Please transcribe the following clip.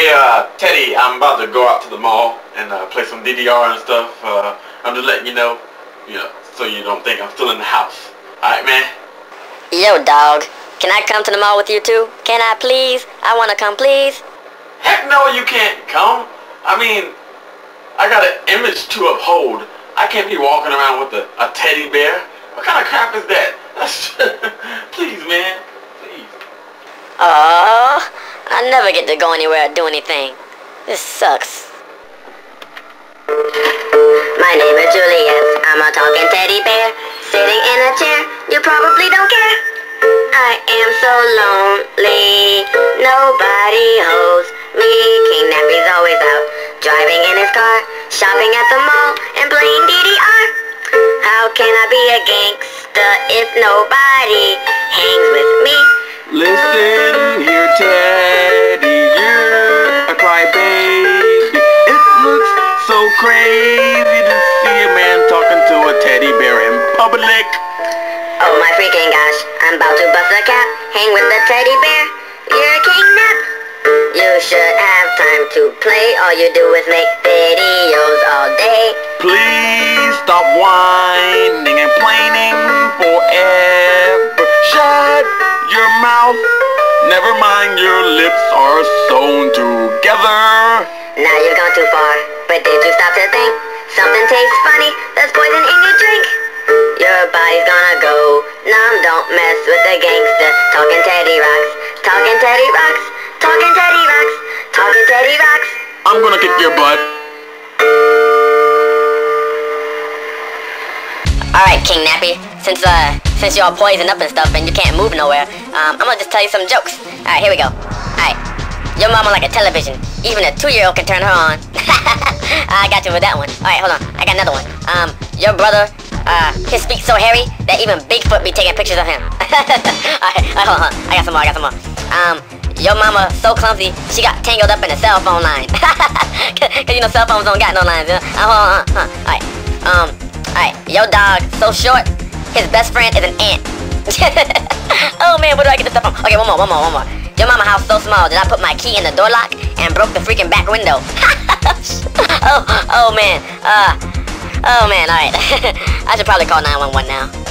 Hey, Teddy, I'm about to go out to the mall and play some DDR and stuff. I'm just letting you know, so you don't think I'm still in the house. Alright, man? Yo, dog. Can I come to the mall with you too? Can I please? I wanna come, please. Heck no, you can't come. I mean, I got an image to uphold. I can't be walking around with a teddy bear. What kind of crap is that? Please, man. Please. Oh, I never get to go anywhere or do anything. This sucks. My name is Julius. I'm a talking teddy bear, sitting in a chair. You probably don't care. I am so lonely. Nobody holds me. King Nappy's always out, driving in his car, shopping at the mall, and playing DDR. How can I be a gangster if nobody hangs with me? Listen here, Teddy, you're a crybaby. It looks so crazy to see a man talking to a teddy bear in public. Oh my freaking gosh, I'm about to bust a cap, hang with the teddy bear. You're King Nap. You should have time to play, all you do is make videos all day. Please stop whining and complaining forever. Shut your mouth. Never mind, your lips are sewn together. Now you've gone too far, but did you stop to think? Something tastes funny, there's poison in your drink. Your body's gonna go numb, don't mess with the gangster. Talking Teddy rocks, talking Teddy rocks, talking Teddy rocks, talking Teddy rocks. I'm gonna kick your butt. Alright, King Nappy. Since you're all poisoned up and stuff and you can't move nowhere, I'm gonna just tell you some jokes. Alright, here we go. Alright. Your mama like a television. Even a 2-year-old can turn her on. I got you with that one. Alright, hold on. I got another one. Your brother, his feet so hairy that even Bigfoot be taking pictures of him. Alright, hold on. I got some more. Your mama so clumsy, she got tangled up in a cell phone line. Cause you know cell phones don't got no lines. Alright. Alright. Your dog so short, his best friend is an ant. Oh man, where do I get this stuff from? Okay, one more. Your mama house so small that I put my key in the door lock and broke the freaking back window. Oh man. Oh man, alright. I should probably call 911 now.